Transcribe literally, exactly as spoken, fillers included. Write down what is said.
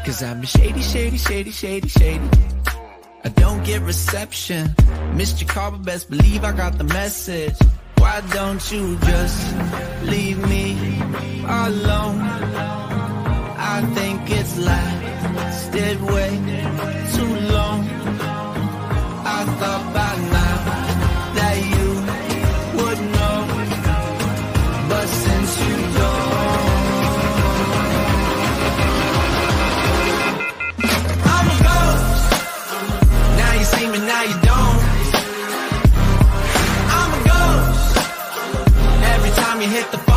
Cause I'm shady, shady, shady, shady, shady. I don't get reception. Missed your call, but best believe I got the message. Why don't you just leave me alone? I think it's lasted way too long. I thought by now that you would know, but since you don't, I'm a ghost. Now you see me, now you don't. I'm a ghost. Every time you hit the